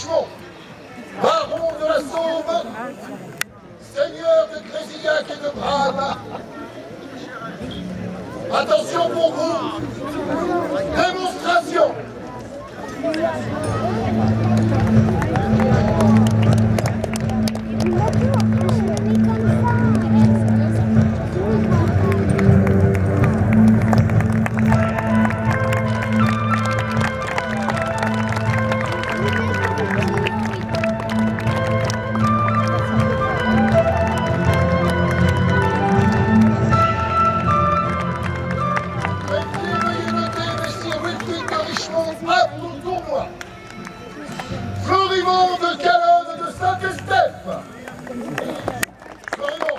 Richemont, baron de la Sauve, seigneur de Grésillac et de Brame. Attention pour vous, démonstration. Apte au tournoi. Florimond de Calonne de Saint-Estèphe. Florimond.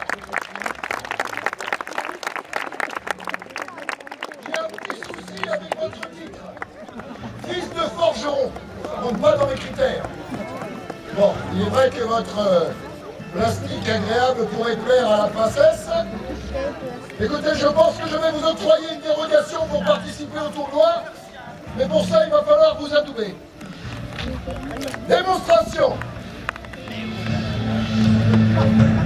J'ai un petit souci avec votre titre. Fils de forgeron. Ça ne rentre pas dans les critères. Bon, il est vrai que votre plastique agréable pourrait plaire à la princesse. Écoutez, je pense que je vais vous octroyer une dérogation pour participer au tournoi. Mais pour ça, il va falloir vous adouber. Démonstration.